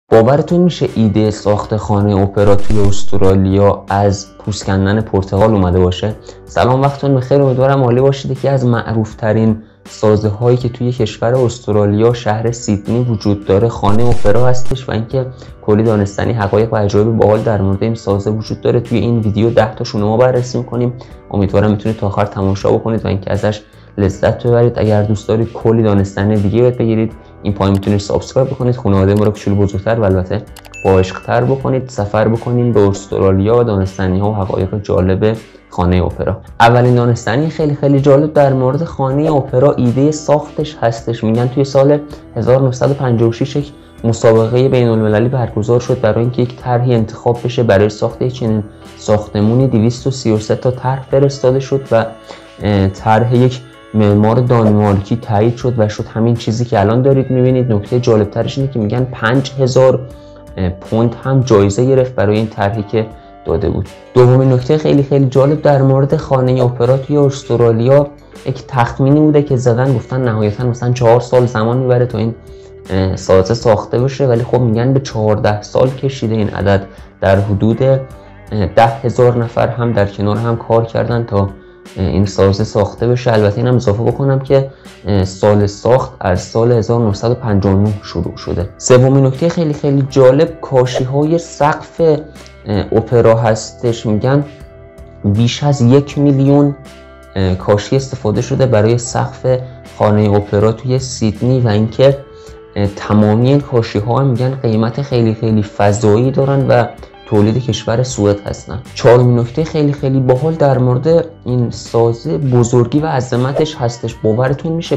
باورتون میشه ایده ساخت خانه اپرا توی استرالیا از پوست کندن پرتقال اومده باشه؟ سلام، وقتتون بخیر. امیدوارم عالی باشید. که از معروف ترین سازه هایی که توی کشور استرالیا شهر سیدنی وجود داره خانه اپرا هستش و اینکه کلی دانستنی، حقایق و عجایب باحال در مورد این سازه وجود داره. توی این ویدیو 10 تاشون ما بررسی می‌کنیم. امیدوارم بتونید تا آخر تماشا بکنید و اینکه ازش لذت ببرید. اگر دوست دارید کلی دانستنی دیگه یاد بگیرید، این پایین میتونید سابسکرایب بکنید، خانواده ما رو کوچولو بزرگتر و البته با عشق‌تر بکنید، سفر بکنید به استرالیا و دانستنی‌ها و حقایق جالب خانه اپرا. اولین دانستنی خیلی جالب در مورد خانه اپرا ایده ساختش هستش. میگن توی سال 1956 یک مسابقه بین‌المللی برگزار شد برای اینکه یک طرحی انتخاب بشه برای ساخت چنین ساختمونی. 233 تا طرح فرستاده شد و طرح یک معمار دانمارکی تایید شد و شد همین چیزی که الان دارید میبینید. نکته جالب ترش اینه که میگن 5000 پوند هم جایزه گرفت برای این طرحی که داده بود. دومین نکته خیلی جالب در مورد خانه اپرا توی استرالیا یک تخمینی بوده که زدن، گفتن نهایتا مثلا 4 سال زمان میبره تا این سازه ساخته بشه، ولی خب میگن به 14 سال کشیده این عدد. در حدود 10,000 نفر هم در کنار هم کار کردن تا این سازه ساخته بشه. البته اینم اضافه بکنم که سال ساخت از سال 1959 شروع شده. سومین نکته خیلی جالب کاشی های سقف اپرا هستش. میگن بیش از 1 میلیون کاشی استفاده شده برای سقف خانه اپرا توی سیدنی و اینکه تمامی این کاشی ها میگن قیمت خیلی فضایی دارن و تولید کشور سوئد هستن. چهارمین نکته خیلی باحال در مورد این سازه بزرگی و عظمتش هستش. باورتون میشه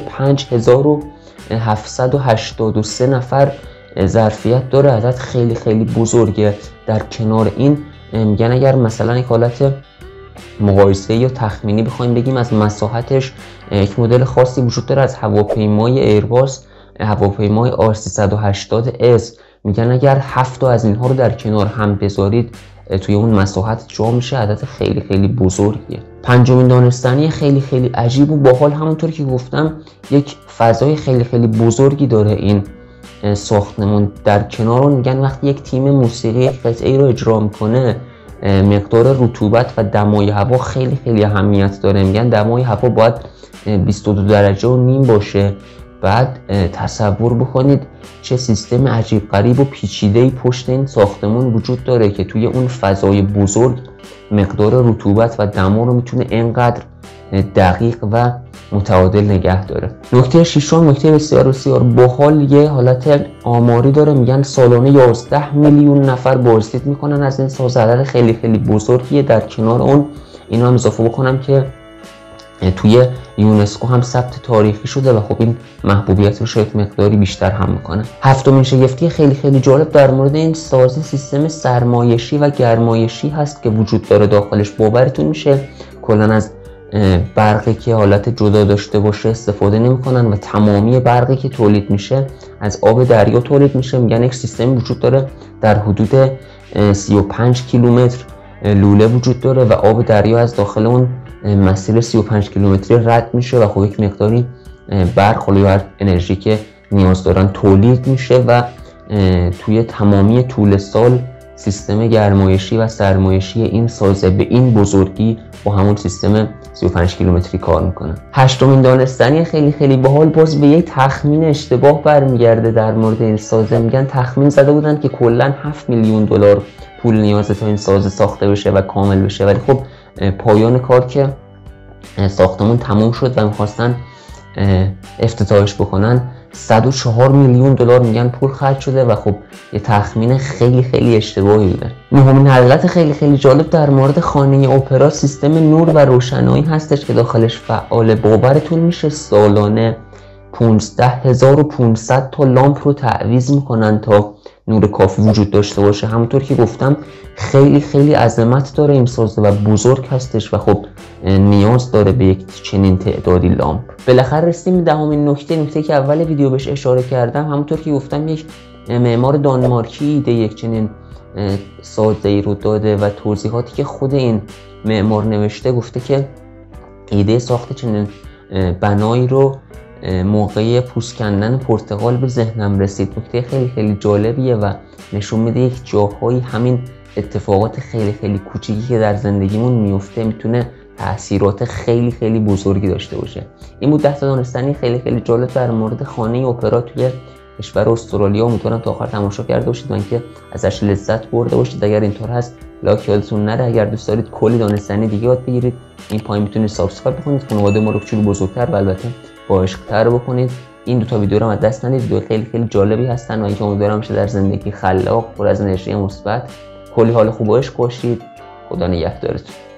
5783 نفر ظرفیت داره. عدد خیلی بزرگه. در کنار این میگن اگر مثلا یک حالت مقایسه یا تخمینی بخوایم بگیم از مساحتش، یک مدل خاصی وجود داره از هواپیمای ایرباس، هواپیمای R380S. میگن اگر 7 تا از اینها رو در کنار هم بذارید توی اون مساحت جا میشه. عدد خیلی بزرگیه. پنجمین دانستنی خیلی عجیب و باحال، همونطور که گفتم یک فضای خیلی بزرگی داره این ساختمون. در کنار اون میگن وقتی یک تیم موسیقی یک قطعه رو اجرا میکنه، مقدار رطوبت و دمای هوا خیلی اهمیت داره. میگن دمای هوا باید 22 درجه و نیم باشه. بعد تصور بکنید چه سیستم عجیب غریب و پیچیده‌ای پشت این ساختمون وجود داره که توی اون فضای بزرگ مقدار رطوبت و دما رو میتونه اینقدر دقیق و متعادل نگه داره. نکته ششم نکته بسیار باحال، یه حالت آماری داره. میگن سالانه 11 میلیون نفر بازدید میکنن از این سازه. عدد خیلی بزرگیه. در کنار اون اینو هم اضافه بکنم که توی یونسکو هم ثبت تاریخی شده و خب این محبوبیت رو شاید مقداری بیشتر هم میکنه. هفتمین شگفتی خیلی جالب در مورد این سازه سیستم سرمایشی و گرمایشی هست که وجود داره داخلش. باورتون میشه کلا از برقی که حالت جدا داشته باشه استفاده نمیکنن و تمامی برقی که تولید میشه از آب دریا تولید میشه. میگن یک سیستم وجود داره در حدود 35 کیلومتر لوله وجود داره و آب دریا از داخل اون مسیر 35 کیلومتری رد میشه و خب یک مقداری برق یا انرژی که نیاز دارن تولید میشه و توی تمامی طول سال سیستم گرمایشی و سرمایشی این سازه به این بزرگی با همون سیستم 35 کیلومتری کار میکنه. هشتمین دانستنی خیلی باحال باز به یک تخمین اشتباه برمیگرده در مورد این سازه. میگن تخمین زده بودن که کلا 7 میلیون دلار پول نیازه تا این سازه ساخته بشه و کامل بشه، ولی خب پایان کار که ساختمون تموم شد و میخواستن افتتاحش بکنن 104 میلیون دلار میگن پول خرج شده و خب یه تخمین خیلی اشتباهی بوده. نهمین حقیقت خیلی جالب در مورد خانه اپرا سیستم نور و روشنایی هستش که داخلش فعال. باورتون میشه سالانه 15500 تا لامپ رو تعویض میکنن تا نور کافی وجود داشته باشه. همونطور که گفتم خیلی عظمت داره این سازه و بزرگ هستش و خب نیاز داره به یک چنین تعدادی لامپ. بالاخره رسیدیم به دهمین نکته که اول ویدیو بهش اشاره کردم. همونطور که گفتم یک معمار دانمارکی ایده یک چنین سازه‌ای رو داده و توضیحاتی که خود این معمار نوشته گفته که ایده ساخت چنین بنایی رو موقع پوست کندن پرتقال به ذهنم رسید. نکته خیلی خیلی جالبیه و نشون میده یک جاهایی همین اتفاقات خیلی خیلی کوچیکی که در زندگیمون میفته میتونه تاثیرات خیلی خیلی بزرگی داشته باشه. این بود 10 تا دانستنی خیلی خیلی جالب در مورد خانه اپرا توی کشور استرالیا. امیدوارم تا آخر تماشا کرده باشید و اینکه ازش لذت برده باشید. اگر اینطور هست لایک یادتون نره. اگر دوست دارید کلی دانستنی دیگه یاد بگیرید این پایین میتونید سابسکرایب بکنید، خانواده ما رو کوچولو بزرگتر و البته با عشق‌تر بکنید. این دو تا ویدیو رو از دست ندید، ویدیو خیلی خیلی جالبی هستن و اینکه امیدوارم میشه در زندگی خلاق پر از انرژی مثبت کلی حال خوب و عشق باشید. خدا نگهدارتون.